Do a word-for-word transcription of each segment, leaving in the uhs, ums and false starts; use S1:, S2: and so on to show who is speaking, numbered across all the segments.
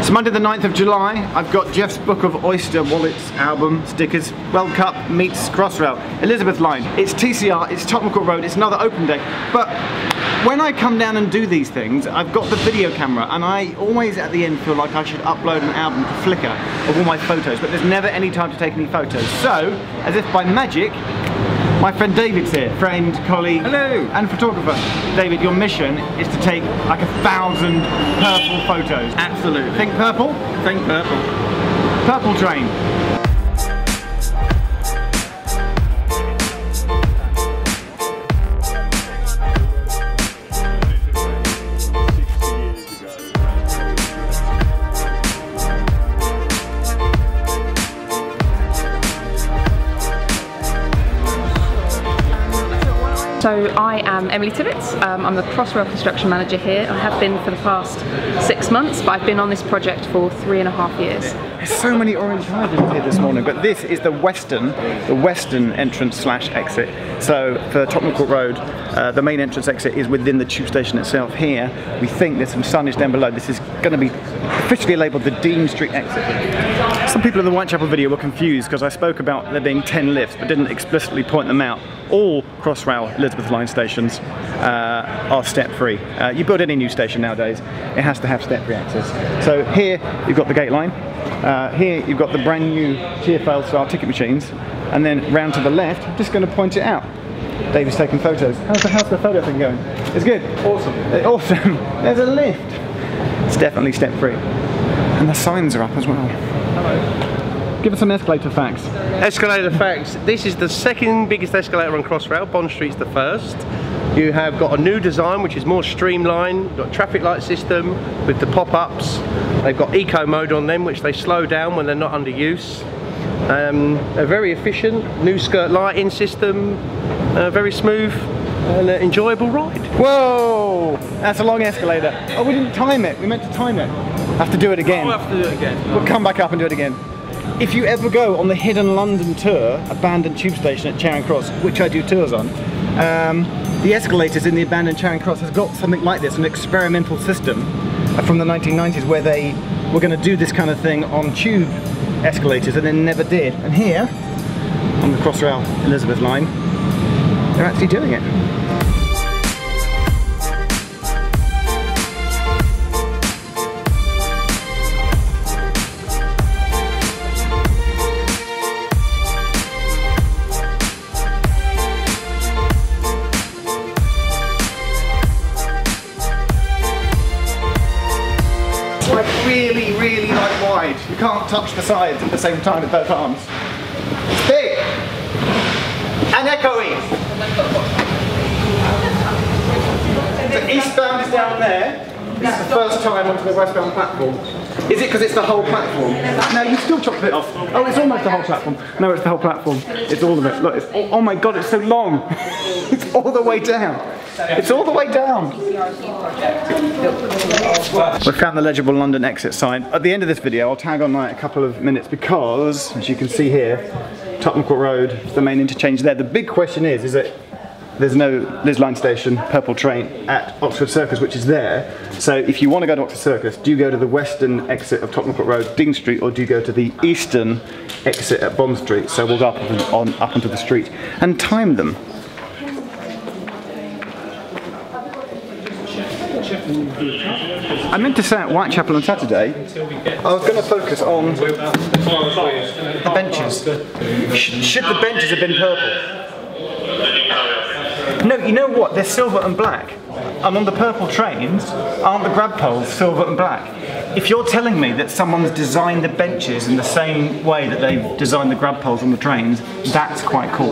S1: It's Monday the ninth of July. I've got Geoff's Book of Oyster Wallets album stickers. World Cup meets Crossrail. Elizabeth Line. It's T C R, it's Tottenham Court Road, it's another open day. But when I come down and do these things, I've got the video camera and I always at the end feel like I should upload an album to Flickr of all my photos, but there's never any time to take any photos. So, as if by magic, my friend David's here, friend, colleague, hello, and photographer. David, your mission is to take like a thousand purple photos.
S2: Absolutely.
S1: Think purple?
S2: Think purple.
S1: Purple train.
S3: So I am Emily Tibbets, um, I'm the Crossrail construction manager here. I have been for the past six months, but I've been on this project for three and a half years.
S1: There's so many orange hydrants here this morning, but this is the western, the western entrance slash exit. So for Tottenham Court Road, uh, the main entrance exit is within the tube station itself. Here, we think there's some signage down below. This is going to be officially labelled the Dean Street exit. Some people in the Whitechapel video were confused because I spoke about there being ten lifts, but didn't explicitly point them out. All Crossrail Elizabeth Line stations uh, are step-free. Uh, you build any new station nowadays, it has to have step-free access. So here you've got the gate line, uh, here you've got the brand new T F L style ticket machines, and then round to the left, I'm just going to point it out. David's taking photos. How's the, how's the photo thing going? It's good. Awesome. Awesome. There's a lift. It's definitely step-free. And the signs are up as well. Hello. Give us some escalator facts.
S2: Escalator facts. This is the second biggest escalator on Crossrail. Bond Street's the first. You have got a new design which is more streamlined. You've got a traffic light system with the pop-ups. They've got eco mode on them which they slow down when they're not under use. Um, a very efficient new skirt lighting system. Uh, very smooth and uh, enjoyable ride.
S1: Whoa! That's a long escalator. Oh, we didn't time it. We meant to time it. Have to do it again.
S2: We'll have to do it again.
S1: We'll come back up and do it again. If you ever go on the Hidden London tour, abandoned tube station at Charing Cross, which I do tours on, um, the escalators in the abandoned Charing Cross has got something like this, an experimental system from the nineteen nineties where they were going to do this kind of thing on tube escalators and then never did. And here, on the Crossrail Elizabeth Line, they're actually doing it. Like really, really like wide. You can't touch the sides at the same time with both arms. It's big and echoey. So eastbound is down there. This is the first time onto the westbound platform. Is it because it's the whole platform? No, you still chopped it off. Oh, it's almost the whole platform. No, it's the whole platform. It's all of it. Look, it's all, oh my god, it's so long. It's all the way down. It's all the way down. We found the legible London exit sign. At the end of this video, I'll tag on like a couple of minutes because, as you can see here, Tottenham Court Road, the main interchange there. The big question is, is that there's no Liz Line station, Purple Train at Oxford Circus, which is there. So if you want to go to Oxford Circus, do you go to the western exit of Tottenham Court Road, Dean Street, or do you go to the eastern exit at Bond Street? So we'll go up, on, up onto the street and time them. I meant to say at Whitechapel on Saturday, I was going to focus on the benches. Should the benches have been purple? No, you know what? They're silver and black. And on the purple trains, aren't the grab poles silver and black? If you're telling me that someone's designed the benches in the same way that they've designed the grab poles on the trains, that's quite cool.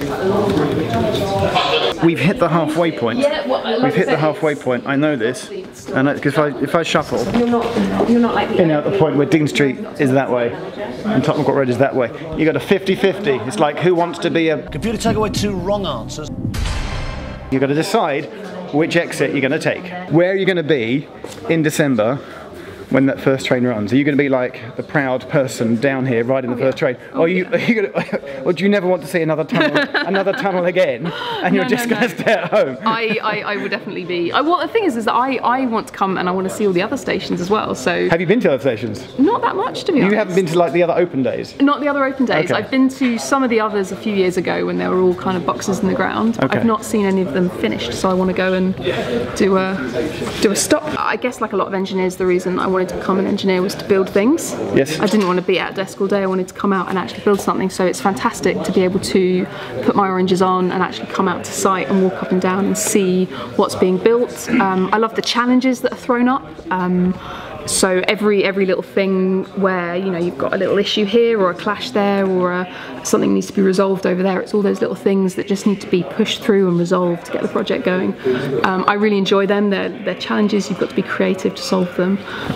S1: We've hit the halfway point. We've hit the halfway point. I know this, and because if I if I shuffle,
S3: You're not, you're not like the
S1: in at the point where Dean Street is that way and Tottenham Court Road is that way, you got a fifty fifty. It's like who wants to be a
S4: computer take away two wrong answers.
S1: You've got to decide which exit you're going to take. Where are you going to be in December when that first train runs? Are you going to be like the proud person down here riding the
S3: Oh,
S1: first
S3: yeah.
S1: train,
S3: Oh,
S1: or are you,
S3: yeah.
S1: are you gonna, or do you never want to see another tunnel, another tunnel again, and you're
S3: No,
S1: just
S3: no,
S1: going to
S3: no.
S1: stay at home?
S3: I, I, I would definitely be. I, well, the thing is, is that I, I want to come and I want to see all the other stations as well. So
S1: Have you been to other stations?
S3: not that much, to be honest.
S1: You haven't been to like the other open days?
S3: Not the other open days.
S1: Okay.
S3: I've been to some of the others a few years ago when they were all kind of boxes in the ground. But
S1: Okay.
S3: I've not seen any of them finished, so I want to go and do a do a stop. I guess like a lot of engineers, the reason I wanted to become an engineer was to build things.
S1: Yes.
S3: I didn't want to be at a desk all day. I wanted to come out and actually build something. So it's fantastic to be able to put my oranges on and actually come out to site and walk up and down and see what's being built. Um, I love the challenges that are thrown up. Um, So every every little thing where, you know, you've got a little issue here or a clash there or a, something needs to be resolved over there, it's all those little things that just need to be pushed through and resolved to get the project going. Um, I really enjoy them. They're, they're challenges. You've got to be creative to solve them.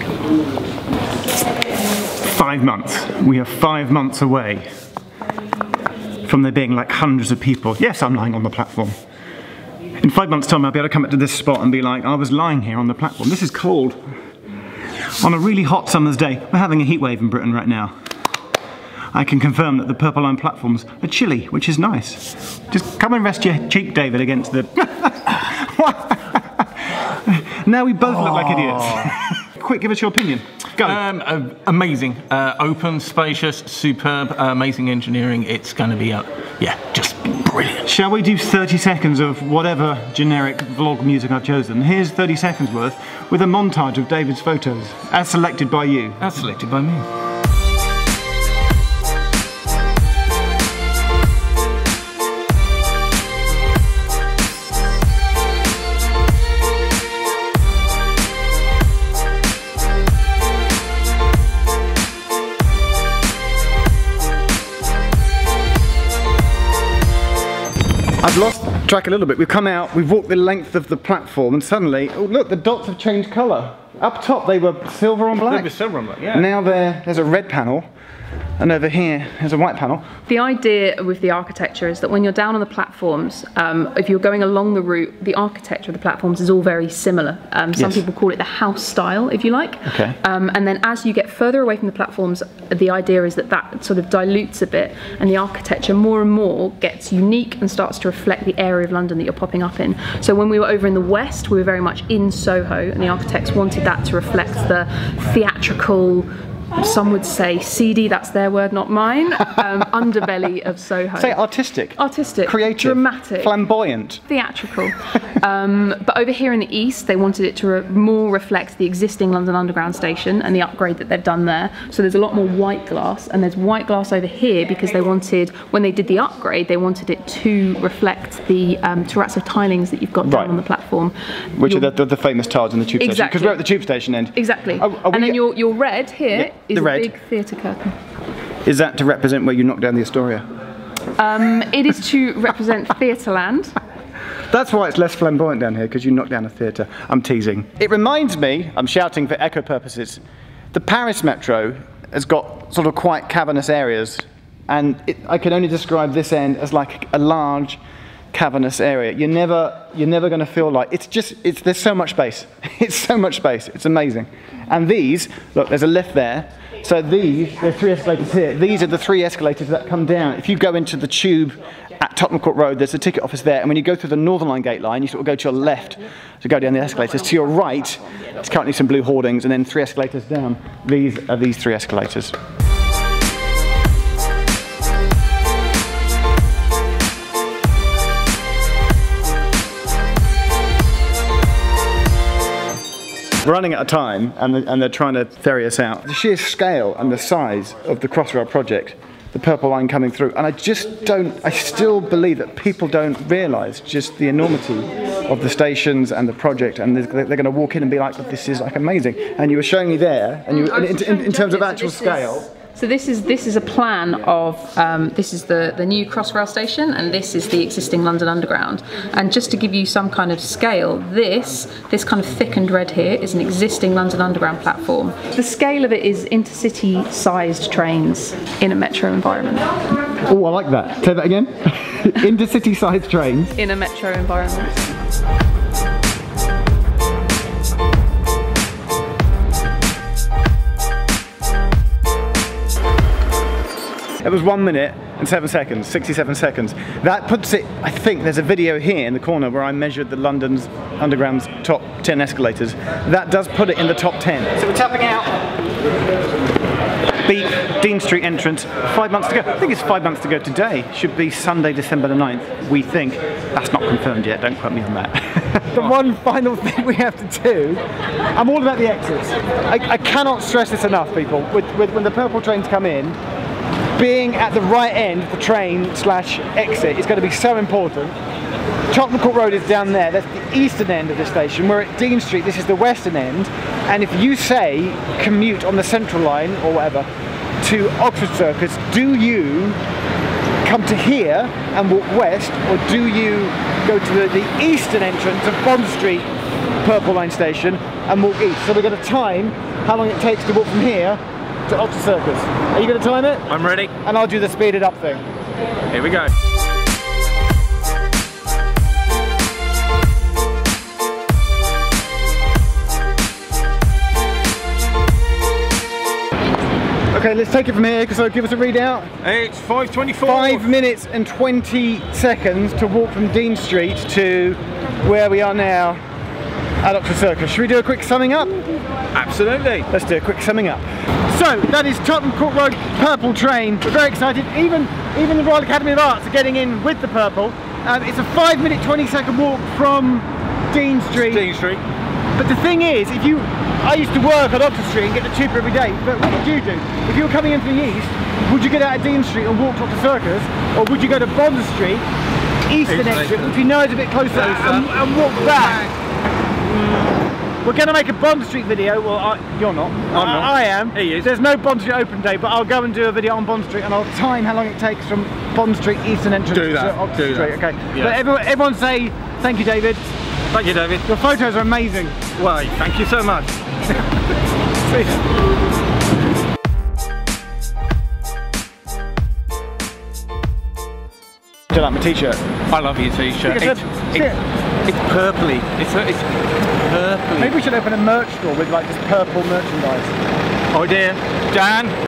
S1: Five months. We are five months away from there being like hundreds of people. Yes, I'm lying on the platform. In five months' time, I'll be able to come up to this spot and be like, I was lying here on the platform. This is cold. On a really hot summer's day, we're having a heat wave in Britain right now. I can confirm that the Purple Line platforms are chilly, which is nice. Just come and rest your cheek, David, against the... Now we both look like idiots. Quick, give us your opinion. Go.
S5: Um, uh, amazing, uh, open, spacious, superb, uh, amazing engineering. It's going to be, uh, yeah, just brilliant.
S1: Shall we do thirty seconds of whatever generic vlog music I've chosen? Here's thirty seconds worth with a montage of David's photos, as selected by you.
S5: That's selected by me.
S1: I've lost track a little bit. We've come out, we've walked the length of the platform, and suddenly, oh look, the dots have changed colour. Up top they were silver on black.
S5: They were silver on black, yeah.
S1: Now there, there's a red panel, and over here there's a white panel.
S3: The idea with the architecture is that when you're down on the platforms, um, if you're going along the route, the architecture of the platforms is all very similar. Um, some
S1: Yes.
S3: people call it the house style, if you like.
S1: Okay.
S3: Um, and then as you get further away from the platforms, the idea is that that sort of dilutes a bit, and the architecture more and more gets unique and starts to reflect the area of London that you're popping up in. So when we were over in the west, we were very much in Soho, and the architects wanted that to reflect the theatrical, some would say seedy, that's their word, not mine, um, underbelly of Soho.
S1: Say artistic.
S3: Artistic,
S1: creative,
S3: dramatic,
S1: flamboyant.
S3: theatrical. um, but over here in the east, they wanted it to re more reflect the existing London Underground station and the upgrade that they've done there. So there's a lot more white glass, and there's white glass over here because they wanted, when they did the upgrade, they wanted it to reflect the um, terrazzo tilings that you've got down
S1: Right.
S3: on the platform.
S1: Which
S3: Your-
S1: are the, the, the famous tiles in the tube station.
S3: Exactly.
S1: Because we're at the tube station end.
S3: Exactly.
S1: Are- are we
S3: and then
S1: get-
S3: your, your red here
S1: Yeah,
S3: is
S1: the
S3: a
S1: red.
S3: big theatre curtain.
S1: Is that to represent where you knock down the Astoria?
S3: Um, it is to represent Theatreland.
S1: That's why it's less flamboyant down here, because you knock down a theatre. I'm teasing. It reminds me, I'm shouting for echo purposes, the Paris Metro has got sort of quite cavernous areas, and it, I can only describe this end as like a large cavernous area. You're never, you're never going to feel like, it's just, it's, there's so much space. It's so much space, it's amazing. And these, look, there's a lift there. So these, there's three escalators here. These are the three escalators that come down. If you go into the tube at Tottenham Court Road, there's a ticket office there, and when you go through the Northern Line gate line, you sort of go to your left to go down the escalators. To your right, there's currently some blue hoardings, and then three escalators down. These are these three escalators. We're running out of time, and, the, and they're trying to ferry us out. The sheer scale and the size of the Crossrail project, the Purple Line coming through, and I just don't, I still believe that people don't realise just the enormity of the stations and the project, and they're, they're going to walk in and be like, this is like amazing. And you were showing me there, and you,
S3: I was
S1: in,
S3: just
S1: in,
S3: showing
S1: in terms of
S3: Geoff
S1: actual
S3: this. So this
S1: scale.
S3: is- So this is this is a plan of um, this is the the new Crossrail station, and this is the existing London Underground. And just to give you some kind of scale, this this kind of thickened red here is an existing London Underground platform. The scale of it is intercity-sized trains in a metro environment.
S1: Oh, I like that. Say that again. Intercity-sized trains.
S3: In a metro environment.
S1: It was one minute and seven seconds, sixty-seven seconds. That puts it, I think there's a video here in the corner where I measured the London's Underground's top ten escalators. That does put it in the top ten. So we're tapping out. Beat Dean Street entrance, five months to go. I think it's five months to go today. Should be Sunday, December the ninth, we think. That's not confirmed yet, don't quote me on that. The one final thing we have to do, I'm all about the exits. I, I cannot stress this enough, people. With, with, when the purple trains come in, being at the right end of the train slash exit is going to be so important. Tottenham Court Road is down there, that's the eastern end of the station. We're at Dean Street, this is the western end. And if you say commute on the central line or whatever to Oxford Circus, do you come to here and walk west, or do you go to the, the eastern entrance of Bond Street Purple Line station and walk east? So we're going to time how long it takes to walk from here to Oxford Circus. Are you going to time it?
S5: I'm ready.
S1: And I'll do the speeded up thing.
S5: Here we go.
S1: Okay, let's take it from here, because I'll give us a readout.
S5: It's five twenty-four.
S1: Five minutes and twenty seconds to walk from Dean Street to where we are now at Oxford Circus. Should we do a quick summing up?
S5: Absolutely.
S1: Let's do a quick summing up. So, that is Tottenham Court Road Purple Train. We're very excited. Even, even the Royal Academy of Arts are getting in with the purple. Um, it's a five minute, twenty second walk from Dean Street.
S5: Dean Street.
S1: But the thing is, if you, I used to work on Oxford Street and get the tube every day, but what would you do? If you were coming in from the east, would you get out of Dean Street and walk to Oxford Circus, or would you go to Bond Street, eastern exit, which we know is a bit closer, and, and walk back? We're going to make a Bond Street video. Well, I, you're not.
S5: I'm not.
S1: I, I am.
S5: He is.
S1: There's no Bond Street open day, but I'll go and do a video on Bond Street, and I'll time how long it takes from Bond Street eastern entrance
S5: do that.
S1: to Oxford
S5: do
S1: Street.
S5: that.
S1: Okay.
S5: Yeah.
S1: But everyone, everyone say thank you, David.
S5: Thank you, David.
S1: Your photos are amazing.
S5: Well, thank you so much.
S1: See ya. Do you like my t-shirt?
S5: I love your t-shirt.
S1: It's,
S5: It's,
S1: it's,
S5: it's, it's purpley. It's, it's purpley.
S1: maybe we should open a merch store with like just purple merchandise.
S5: Idea. Dan?